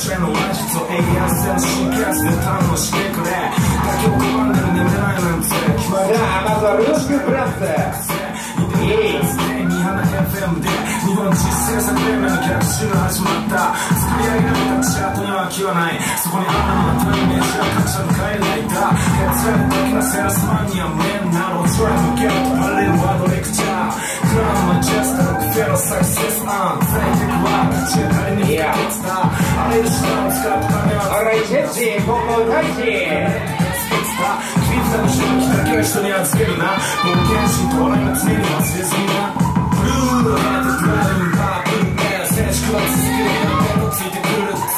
主演の話術を永遠性の神経圧で堪能してくれ。妥協を拒んでる眠れないなんて決まり。 じゃあまずはルークブランズ。 いいミハナ FM で日本実践作レベルの逆襲が始まった。作り上げられたチャートには気はない。そこにあるのは単イメージが各社の変えないだ。削られた時のセールスマンには無縁なロートライ向けるとパレルワードレクチャー。クラウンマジェスタロックフェローサクセスアン最適は立ち上がりに不可欠だ。あらゆる手段を使うためはあらいチェンジ高校大地キリザの人にだけは人に預けるな。冒険心到来が常に忘れずにな。ブルーヘッドドライブパープルメー選手は続けるよ。ついてくるぜ。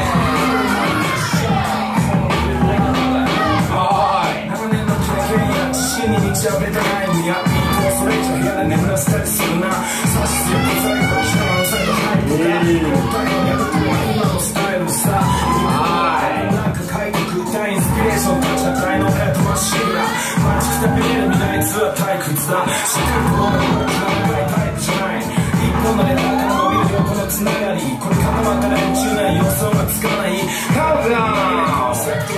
長年の経験や知識に満ち溢れた悩みやビートをそれ以上部屋で眠らせたりするな。差し強く最後北のサイド入るが今回のやるとは今のスタイルさ。なんか書いてくたインスピレーションと社会のヘッドマシンだ。マジくたびれる未来図は退屈だ。知ってることがこれ長いタイプじゃない。一本のネタから伸びる横のつながり。これ固まったら宇宙内予想がつかない。カウントダウン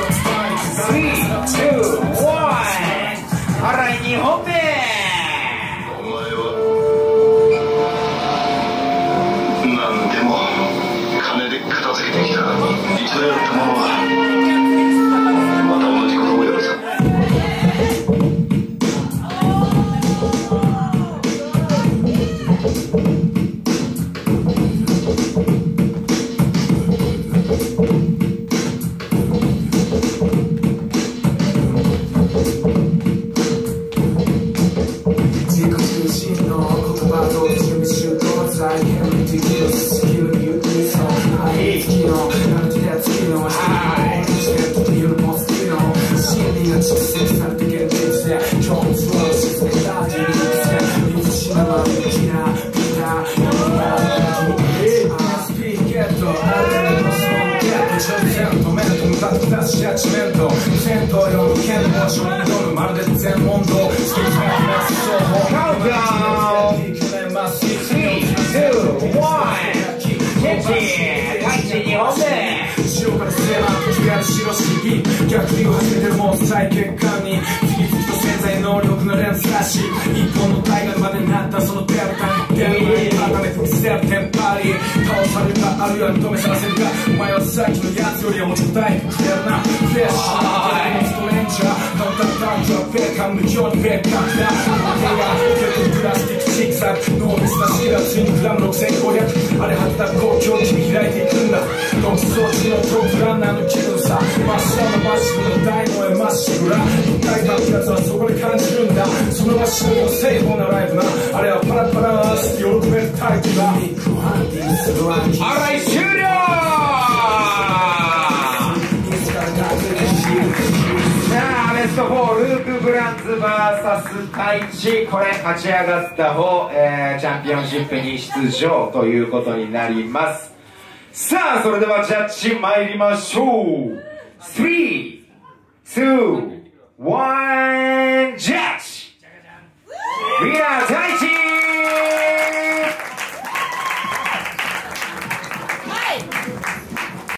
3、2、1あらい2本目。 お前は何でも金で片付けてきた。一度やったものはまた同じことをやるさ。逆流を始めてるもう最欠陥に次々と潜在能力の連鎖し一本の大河までになったそのデルタにデルタに改めて見せるテンパリー倒されるかあるいは認めさせるか。お前はさっきのやつよりはもうちょっと大工してるな。フレッシュなストレンジャーカウンタータンクはフェイカー無表にフェイカーだ。手が受けるプラスティックシグザグノーミスな式がついにグラム6500あれ果てた公共切り開いていくんだ。独走中のトップランナーの気分さ真っ白のマッシュルの大の絵まっしぐら一体感ってやつはそこで感じるんだ。そのマッシュルの正当なライブなあれはパラパラ合わせて喜べるタイプだ。あらい終了。さあベスト4ルークブランズ VS タイチ。これ勝ち上がった方、チャンピオンシップに出場ということになります。さあそれではジャッジ参りましょう。3、2、1